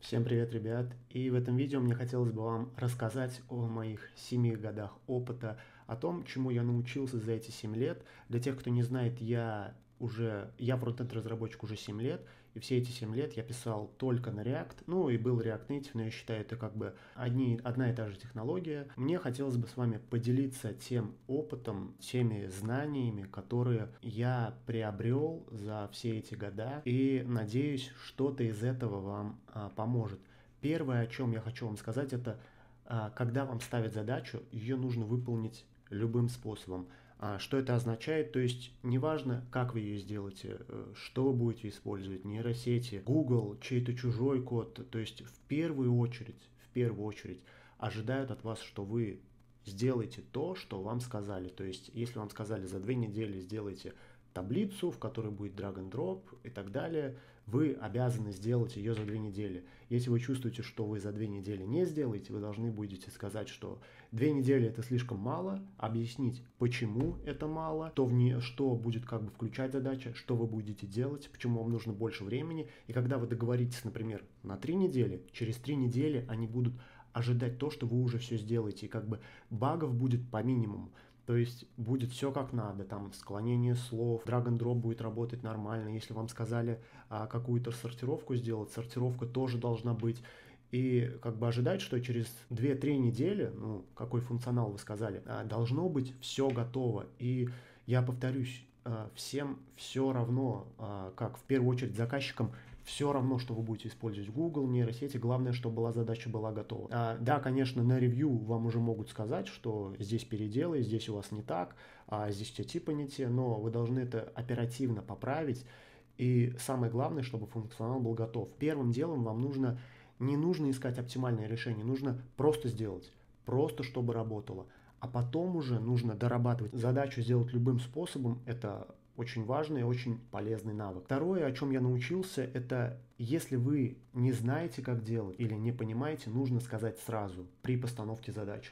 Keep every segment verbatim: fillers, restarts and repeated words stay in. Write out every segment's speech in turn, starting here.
Всем привет, ребят! И в этом видео мне хотелось бы вам рассказать о моих семи годах опыта, о том, чему я научился за эти семь лет. Для тех, кто не знает, я уже, я фронтенд-разработчик уже семь лет, и все эти семь лет я писал только на React, ну и был React Native, но я считаю, это как бы одни, одна и та же технология. Мне хотелось бы с вами поделиться тем опытом, теми знаниями, которые я приобрел за все эти года, и надеюсь, что-то из этого вам а, поможет. Первое, о чем я хочу вам сказать, это а, когда вам ставят задачу, ее нужно выполнить любым способом. А что это означает? То есть неважно, как вы ее сделаете, что вы будете использовать, нейросети, Google, чей-то чужой код. То есть в первую очередь, в первую очередь ожидают от вас, что вы сделаете то, что вам сказали. То есть если вам сказали за две недели сделайте таблицу, в которой будет drag and drop и так далее, вы обязаны сделать ее за две недели. Если вы чувствуете, что вы за две недели не сделаете, вы должны будете сказать, что две недели это слишком мало, объяснить, почему это мало, то в не, что будет как бы включать задача, что вы будете делать, почему вам нужно больше времени. И когда вы договоритесь, например, на три недели, через три недели они будут ожидать то, что вы уже все сделаете, и как бы багов будет по минимуму. То есть будет все как надо, там склонение слов, drag and drop будет работать нормально. Если вам сказали а, какую-то сортировку сделать, сортировка тоже должна быть. И как бы ожидать, что через две-три недели, ну, какой функционал вы сказали, а, должно быть все готово. И я повторюсь, а, всем все равно, а, как в первую очередь заказчикам, все равно, что вы будете использовать Google, нейросети, главное, чтобы была задача была готова. А, да, конечно, на ревью вам уже могут сказать, что здесь переделай, здесь у вас не так, а здесь у тебя типа не те, но вы должны это оперативно поправить. И самое главное, чтобы функционал был готов. Первым делом вам нужно, не нужно искать оптимальное решение, нужно просто сделать, просто чтобы работало. А потом уже нужно дорабатывать. Задачу сделать любым способом, это очень важный и очень полезный навык. Второе, о чем я научился, это если вы не знаете, как делать или не понимаете, нужно сказать сразу при постановке задачи.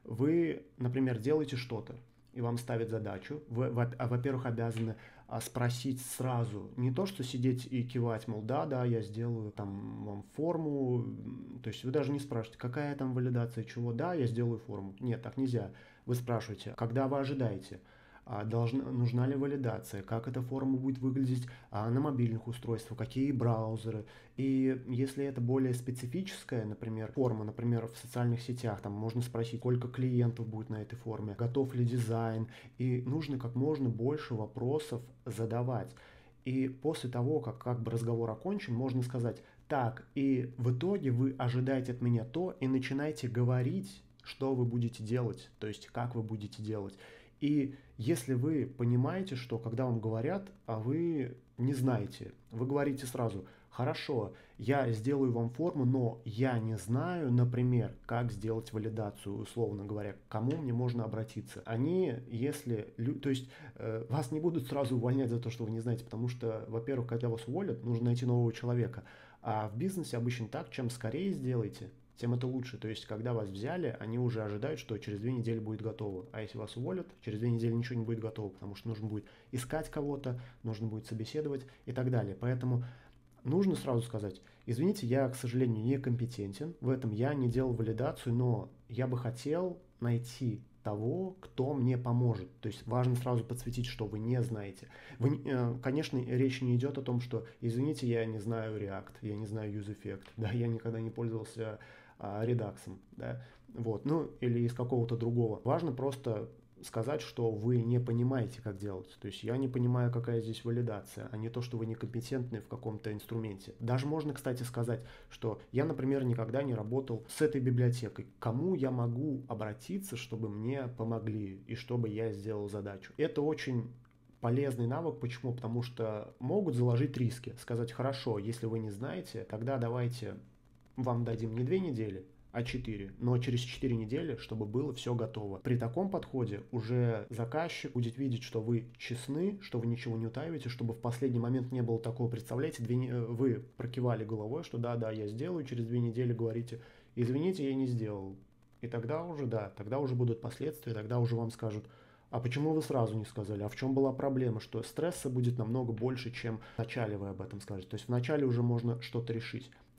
Вы, например, делаете что-то, и вам ставят задачу, вы, во-первых, обязаны спросить сразу, не то, что сидеть и кивать, мол, да, да, я сделаю там вам форму, то есть вы даже не спрашиваете, какая там валидация, чего, да, я сделаю форму. Нет, так нельзя. Вы спрашиваете, когда вы ожидаете, должна, нужна ли валидация, как эта форма будет выглядеть а, на мобильных устройствах, какие браузеры. И если это более специфическая, например, форма, например, в социальных сетях, там можно спросить, сколько клиентов будет на этой форме, готов ли дизайн, и нужно как можно больше вопросов задавать. И после того, как, как бы разговор окончен, можно сказать, так, и в итоге вы ожидаете от меня то, и начинаете говорить, что вы будете делать, то есть как вы будете делать. И если вы понимаете, что когда вам говорят, а вы не знаете, вы говорите сразу, хорошо, я сделаю вам форму, но я не знаю, например, как сделать валидацию, условно говоря, к кому мне можно обратиться. Они, если, то есть вас не будут сразу увольнять за то, что вы не знаете, потому что, во-первых, когда вас уволят, нужно найти нового человека. А в бизнесе обычно так, чем скорее сделаете, тем это лучше. То есть, когда вас взяли, они уже ожидают, что через две недели будет готово. А если вас уволят, через две недели ничего не будет готово, потому что нужно будет искать кого-то, нужно будет собеседовать и так далее. Поэтому нужно сразу сказать, извините, я, к сожалению, некомпетентен, в этом я не делал валидацию, но я бы хотел найти того, кто мне поможет. То есть важно сразу подсветить, что вы не знаете. Вы, конечно, речь не идет о том, что, извините, я не знаю React, я не знаю UseEffect, да, я никогда не пользовался а, Redux, да, вот, ну, или из какого-то другого. Важно просто сказать, что вы не понимаете, как делать. То есть я не понимаю, какая здесь валидация, а не то, что вы некомпетентны в каком-то инструменте. Даже можно, кстати, сказать, что я, например, никогда не работал с этой библиотекой. К кому я могу обратиться, чтобы мне помогли и чтобы я сделал задачу? Это очень полезный навык. Почему? Потому что могут заложить риски. Сказать, хорошо, если вы не знаете, тогда давайте вам дадим не две недели, а четыре, но через четыре недели, чтобы было все готово. При таком подходе уже заказчик будет видеть, что вы честны, что вы ничего не утаиваете, чтобы в последний момент не было такого, представляете, две, вы прокивали головой, что да-да, я сделаю, через две недели говорите, извините, я не сделал. И тогда уже, да, тогда уже будут последствия, тогда уже вам скажут, а почему вы сразу не сказали? А в чем была проблема? Что стресса будет намного больше, чем в начале вы об этом скажете. То есть в начале уже можно что-то решить.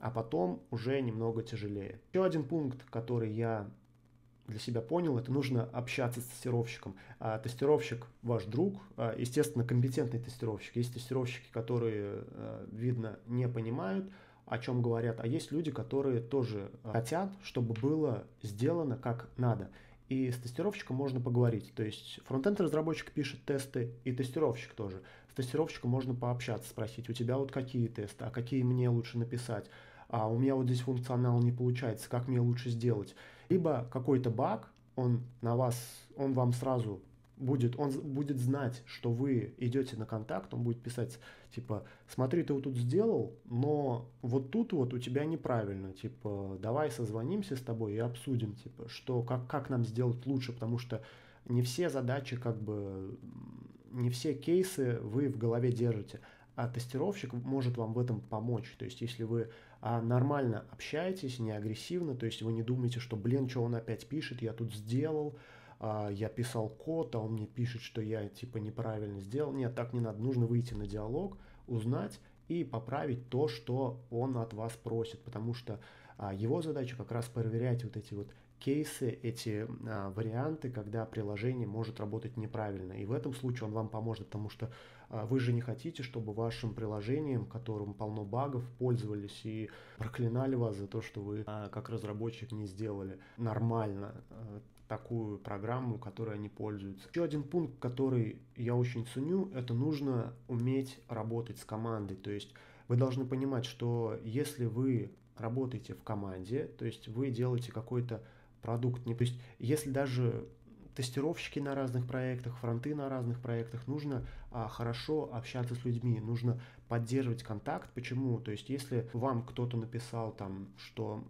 а потом уже немного тяжелее. Еще один пункт, который я для себя понял, это нужно общаться с тестировщиком. А тестировщик ваш друг, а, естественно, компетентный тестировщик. Есть тестировщики, которые, а, видно, не понимают, о чем говорят, а есть люди, которые тоже а, хотят, чтобы было сделано как надо. И с тестировщиком можно поговорить. То есть фронтенд-разработчик пишет тесты, и тестировщик тоже. С тестировщиком можно пообщаться, спросить, у тебя вот какие тесты, а какие мне лучше написать, а у меня вот здесь функционал не получается, как мне лучше сделать. Либо какой-то баг, он на вас, он вам сразу будет, он будет знать, что вы идете на контакт, он будет писать, типа, смотри, ты вот тут сделал, но вот тут вот у тебя неправильно, типа, давай созвонимся с тобой и обсудим, типа, что, как, как нам сделать лучше, потому что не все задачи, как бы, не все кейсы вы в голове держите, а тестировщик может вам в этом помочь. То есть, если вы а, нормально общаетесь, не агрессивно, то есть вы не думаете, что, блин, что он опять пишет, я тут сделал, а, я писал код, а он мне пишет, что я типа неправильно сделал. Нет, так не надо. Нужно выйти на диалог, узнать и поправить то, что он от вас просит, потому что а, его задача как раз проверять вот эти вот кейсы, эти а, варианты, когда приложение может работать неправильно. И в этом случае он вам поможет, потому что а, вы же не хотите, чтобы вашим приложением, которым полно багов, пользовались и проклинали вас за то, что вы а, как разработчик не сделали нормально а, такую программу, которой они пользуются. Еще один пункт, который я очень ценю, это нужно уметь работать с командой. То есть вы должны понимать, что если вы работаете в команде, то есть вы делаете какой-то продукт, не, то есть если даже тестировщики на разных проектах, фронты на разных проектах, нужно а, хорошо общаться с людьми, нужно поддерживать контакт. Почему? То есть если вам кто-то написал там, что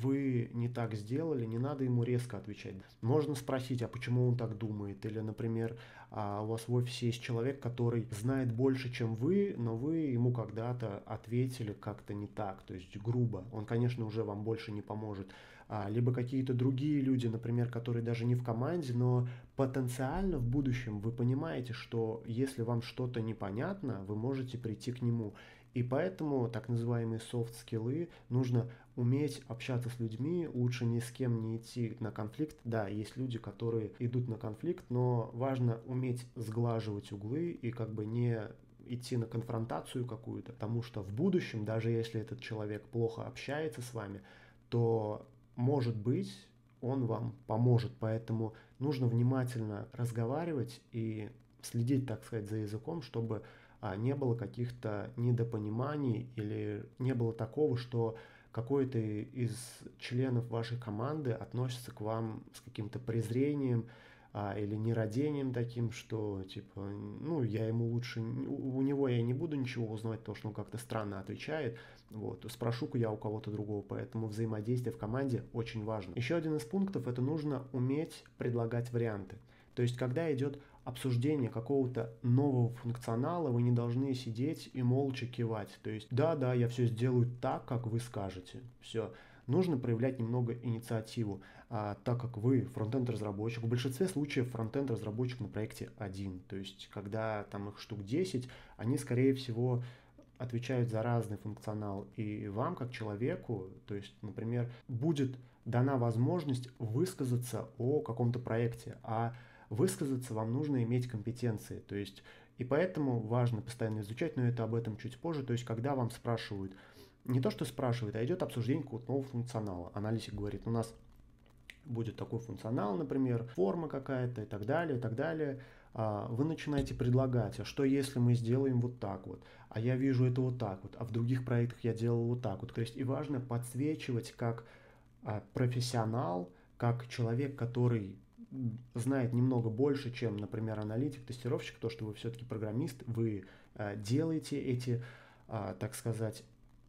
вы не так сделали, не надо ему резко отвечать. Можно спросить, а почему он так думает? Или, например, а у вас в офисе есть человек, который знает больше, чем вы, но вы ему когда-то ответили как-то не так, то есть грубо. Он, конечно, уже вам больше не поможет. А, либо какие-то другие люди, например, которые даже не в команде, но потенциально в будущем вы понимаете, что если вам что-то непонятно, вы можете прийти к нему. И поэтому так называемые софт-скиллы нужно уметь общаться с людьми, лучше ни с кем не идти на конфликт. Да, есть люди, которые идут на конфликт, но важно уметь сглаживать углы и как бы не идти на конфронтацию какую-то, потому что в будущем, даже если этот человек плохо общается с вами, то, может быть, он вам поможет. Поэтому нужно внимательно разговаривать и следить, так сказать, за языком, чтобы а, не было каких-то недопониманий или не было такого, что какой-то из членов вашей команды относится к вам с каким-то презрением а, или нерадением таким, что типа, ну, я ему лучше, у, у него я не буду ничего узнавать, потому что он как-то странно отвечает, вот, спрошу-ка я у кого-то другого, поэтому взаимодействие в команде очень важно. Еще один из пунктов, это нужно уметь предлагать варианты. То есть, когда идет обсуждение какого-то нового функционала, вы не должны сидеть и молча кивать. То есть, да-да, я все сделаю так, как вы скажете. Все. Нужно проявлять немного инициативу, а, так как вы фронтенд-разработчик. В большинстве случаев фронтенд-разработчик на проекте один. То есть, когда там их штук десять, они, скорее всего, отвечают за разный функционал. И вам, как человеку, то есть, например, будет дана возможность высказаться о каком-то проекте, а высказаться вам нужно иметь компетенции, то есть, и поэтому важно постоянно изучать, но это об этом чуть позже, то есть, когда вам спрашивают, не то что спрашивают, а идет обсуждение какого-то нового функционала, аналитик говорит, у нас будет такой функционал, например, форма какая-то и так далее, и так далее, вы начинаете предлагать, а что если мы сделаем вот так вот, а я вижу это вот так вот, а в других проектах я делал вот так вот, то есть, и важно подсвечивать как профессионал, как человек, который знает немного больше, чем, например, аналитик, тестировщик, то, что вы все-таки программист, вы э, делаете эти, э, так сказать,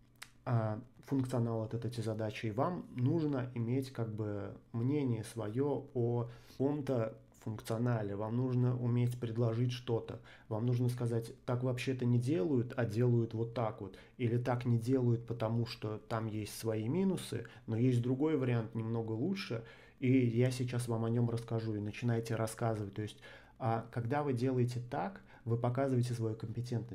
э, функционал, вот эти задачи, и вам нужно иметь как бы мнение свое о каком-то функционале, вам нужно уметь предложить что-то, вам нужно сказать, так вообще-то не делают, а делают вот так вот, или так не делают, потому что там есть свои минусы, но есть другой вариант немного лучше, и я сейчас вам о нем расскажу, и начинаете рассказывать. То есть, а когда вы делаете так, вы показываете свою компетентность.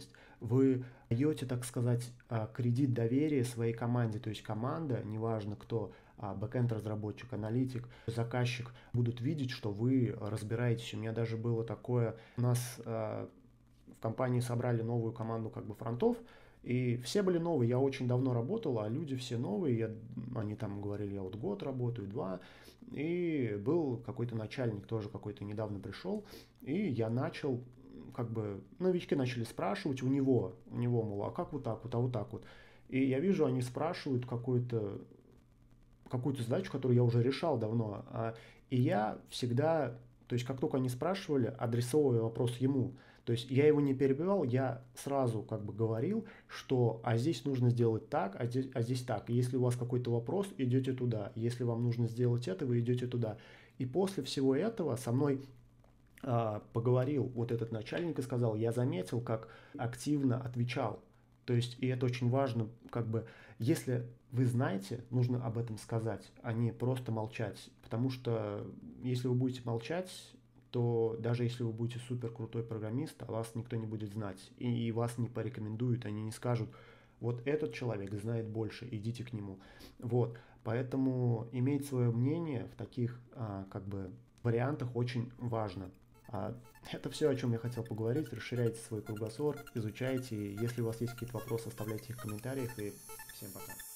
вы даете, так сказать, а, кредит доверия своей команде. То есть команда, неважно кто, а, бэкэнд-разработчик, аналитик, заказчик, будут видеть, что вы разбираетесь. У меня даже было такое, у нас а, в компании собрали новую команду как бы фронтов, и все были новые. Я очень давно работал, а люди все новые. Я, они там говорили, я вот год работаю, два. И был какой-то начальник, тоже какой-то недавно пришел, и я начал, как бы, новички начали спрашивать у него, у него, мол, а как вот так вот, а вот так вот. И я вижу, они спрашивают какую-то какую-то задачу, которую я уже решал давно. А, и я всегда, то есть как только они спрашивали, адресовывая вопрос ему. То есть я его не перебивал, я сразу как бы говорил, что а здесь нужно сделать так, а здесь, а здесь так. И если у вас какой-то вопрос, идете туда. Если вам нужно сделать это, вы идете туда. И после всего этого со мной а, поговорил вот этот начальник и сказал, я заметил, как активно отвечал. То есть, и это очень важно, как бы, если вы знаете, нужно об этом сказать, а не просто молчать. Потому что если вы будете молчать, то даже если вы будете супер крутой программист, а вас никто не будет знать, и, и вас не порекомендуют, они не скажут, вот этот человек знает больше, идите к нему. Вот, поэтому иметь свое мнение в таких, а, как бы, вариантах очень важно. А, это все, о чем я хотел поговорить. Расширяйте свой кругозор, изучайте. Если у вас есть какие-то вопросы, оставляйте их в комментариях. И всем пока.